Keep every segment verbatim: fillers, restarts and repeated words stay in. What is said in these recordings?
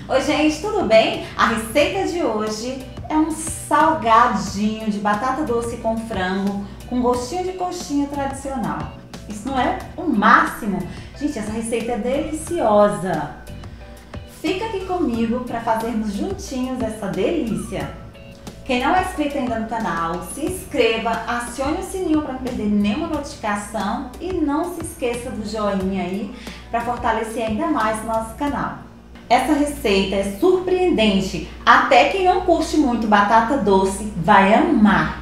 Oi gente, tudo bem? A receita de hoje é um salgadinho de batata doce com frango com gostinho de coxinha tradicional. Isso não é o máximo? Gente, essa receita é deliciosa. Fica aqui comigo para fazermos juntinhos essa delícia. Quem não é inscrito ainda no canal, se inscreva, acione o sininho para não perder nenhuma notificação e não se esqueça do joinha aí para fortalecer ainda mais o nosso canal. Essa receita é surpreendente, até quem não curte muito batata doce vai amar.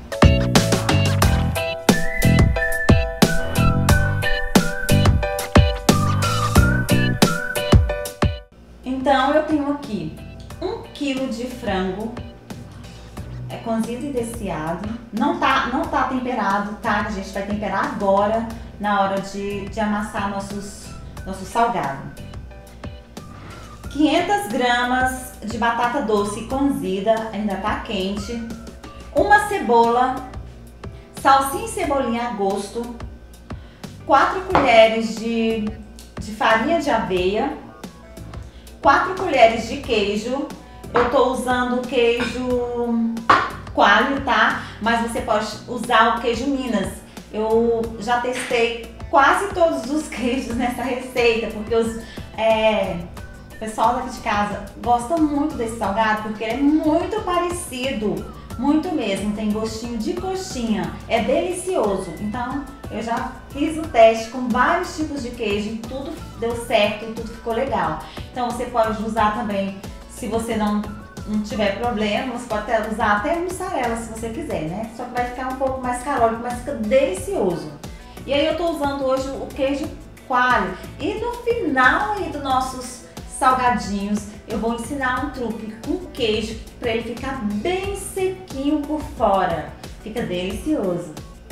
Então eu tenho aqui um quilo de frango, é cozido e desfiado, não tá, não tá temperado, tá? A gente vai temperar agora na hora de, de amassar nossos, nosso salgado. quinhentas gramas de batata doce cozida, ainda tá quente, uma cebola, salsinha e cebolinha a gosto, quatro colheres de, de farinha de aveia, quatro colheres de queijo. Eu tô usando o queijo coalho, tá? Mas você pode usar o queijo Minas. Eu já testei quase todos os queijos nessa receita, porque os, é, o pessoal daqui de casa gosta muito desse salgado, porque ele é muito parecido, muito mesmo, tem gostinho de coxinha, é delicioso. Então eu já fiz o teste com vários tipos de queijo e tudo deu certo e tudo ficou legal. Então você pode usar também, se você não, não tiver problema, você pode até usar até mussarela se você quiser, né? Só que vai ficar um pouco mais calórico, mas fica delicioso. E aí eu tô usando hoje o queijo coalho. E no final aí dos nossos salgadinhos, eu vou ensinar um truque com queijo para ele ficar bem sequinho por fora. Fica delicioso.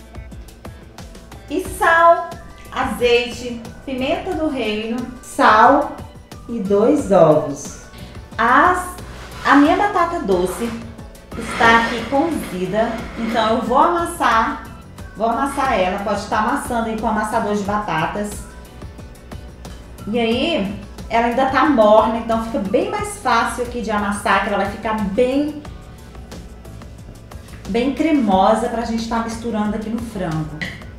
E sal, azeite, pimenta do reino, sal e dois ovos. As, a minha batata doce está aqui cozida, então eu vou amassar, vou amassar ela, pode estar amassando aí com amassador de batatas. E aí, ela ainda tá morna, então fica bem mais fácil aqui de amassar, que ela vai ficar bem, bem cremosa pra gente estar misturando aqui no frango.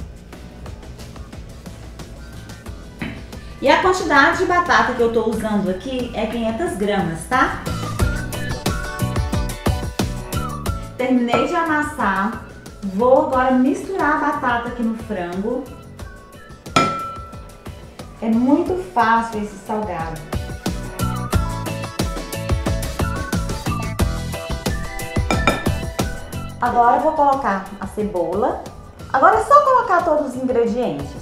E a quantidade de batata que eu tô usando aqui é quinhentas gramas, tá? Terminei de amassar, vou agora misturar a batata aqui no frango. É muito fácil esse salgado. Agora eu vou colocar a cebola. Agora é só colocar todos os ingredientes.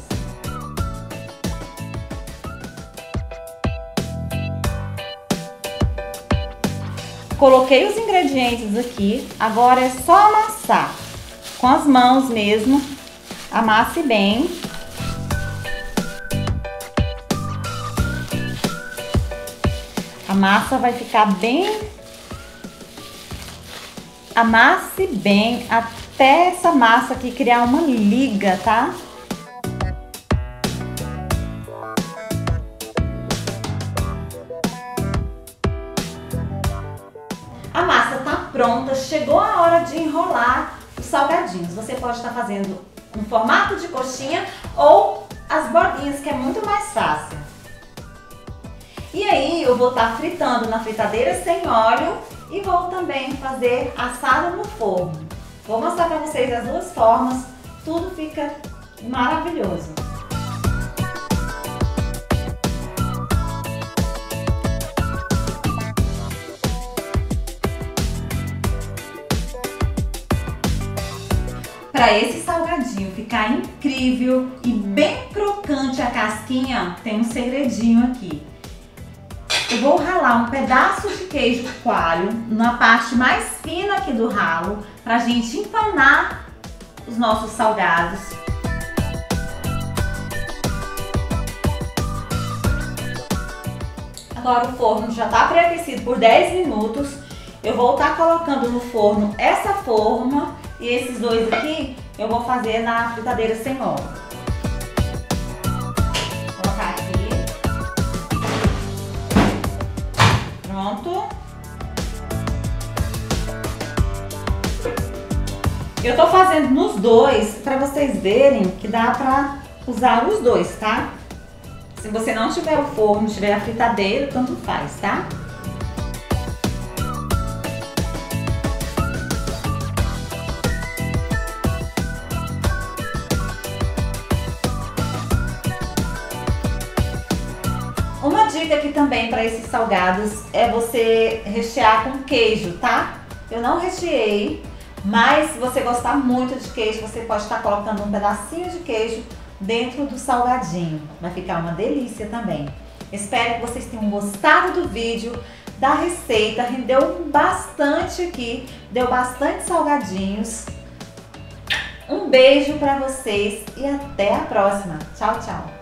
Coloquei os ingredientes aqui, agora é só amassar com as mãos mesmo. Amasse bem. A massa vai ficar bem, amasse bem até essa massa aqui criar uma liga, tá? A massa tá pronta, chegou a hora de enrolar os salgadinhos. Você pode estar fazendo no formato de coxinha ou as bordinhas, que é muito mais fácil. E aí eu vou estar fritando na fritadeira sem óleo e vou também fazer assado no forno. Vou mostrar para vocês as duas formas, tudo fica maravilhoso. Para esse salgadinho ficar incrível e bem crocante a casquinha, tem um segredinho aqui. Eu vou ralar um pedaço de queijo coalho na parte mais fina aqui do ralo, pra gente empanar os nossos salgados. Agora o forno já está pré-aquecido por dez minutos. Eu vou estar colocando no forno essa forma e esses dois aqui eu vou fazer na fritadeira sem óleo. Vou colocar aqui. Pronto. Eu tô fazendo nos dois para vocês verem que dá pra usar os dois, tá? Se você não tiver o forno, tiver a fritadeira, tanto faz, tá? Uma dica aqui também para esses salgados é você rechear com queijo, tá? Eu não recheei, mas se você gostar muito de queijo, você pode estar colocando um pedacinho de queijo dentro do salgadinho. Vai ficar uma delícia também. Espero que vocês tenham gostado do vídeo, da receita. Rendeu bastante aqui, deu bastante salgadinhos. Um beijo para vocês e até a próxima. Tchau, tchau.